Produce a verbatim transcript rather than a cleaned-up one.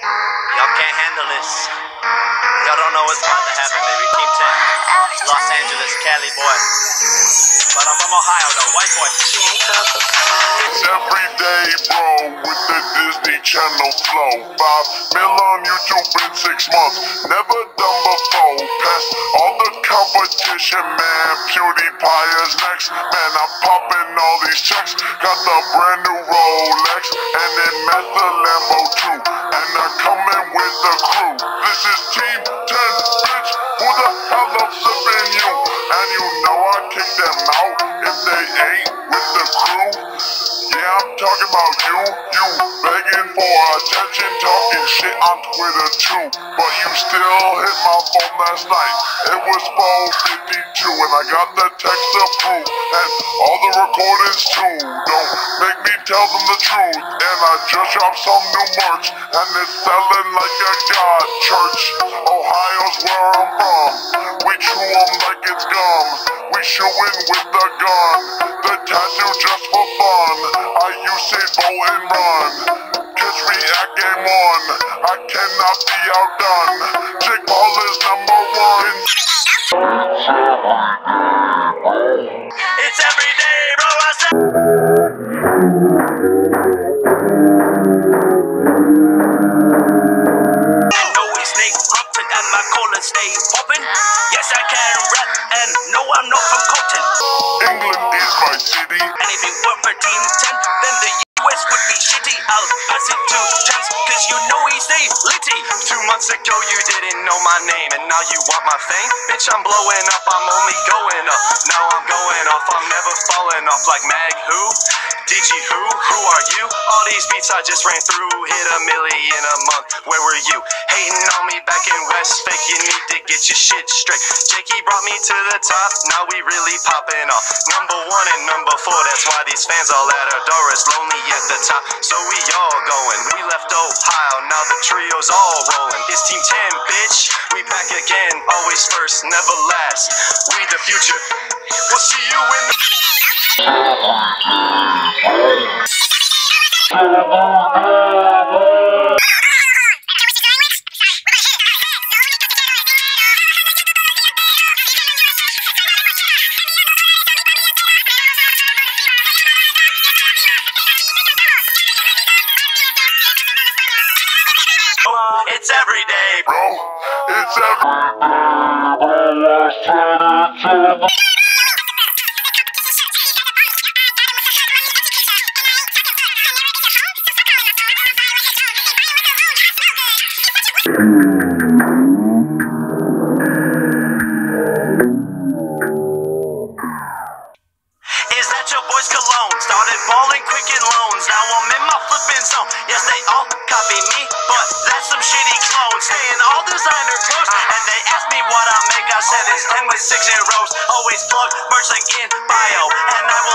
Y'all can't handle this. Y'all don't know what's about to happen, baby. Team ten. Los Angeles, Cali boy. But I'm from Ohio, though. White boy. It's every day, bro, with the Disney Channel flow. Five mil on YouTube in six months. Never done before. Past all the competition, man. PewDiePie is next. Man, I'm popping all these checks. Got the brand new Rolex. And it met the Lambo too. And I'm coming with the crew. This is Team ten, bitch. Who the hell I'm flipping you? And you know I kick them out if they ain't with the crew. Yeah, I'm talking about you. You begging for attention, talking shit on Twitter too. But you still hit my phone last night. It was four fifty-two and I got the text to prove. And all the recordings too. Don't make me tell them the truth. And I just dropped some new merch and it's selling like a god church. Ohio's where I'm from. We chew 'em like it's gum. We shootin' with the gun. The tattoo just for fun. I use it bow and run. Catch me at game one. I cannot be outdone. Jake Paul is number one. It's every day, bro. I said. I know we stay corrupted and my colon stay poppin'. Yes, I can rap and no, I'm not from Compton. England is my city. And if it weren't for Team ten, then the U S would be shitty. I'll pass it to Chance, cause you know he stay litty. Two months ago you didn't know my name, and now you want my fame? Bitch, I'm blowing up, I'm only going up. Now I'm going off, I'm never falling off like Mag who? D G who? Who are you? All these beats I just ran through, hit a million a month. Where were you? Hating on me back in West Fake, you need to get your shit straight. Jakey brought me to the top, now we really popping off. Number one and number four, that's why these fans all at our door. It's lonely at the top, so we all going. We left Ohio, now the trio's all rolling. It's Team ten, bitch. We back again, always first, never last. We the future. We'll see you in the. It's every day, Bro, it's every Is that your boy's cologne? Started balling quick in loans. Now I'm in my flipping zone. Yes, they all copy me, but that's some shitty clone. Staying all designer clothes, and they ask me what I make. I said it's ten with six zeros. Always plug merch link in bio, and I will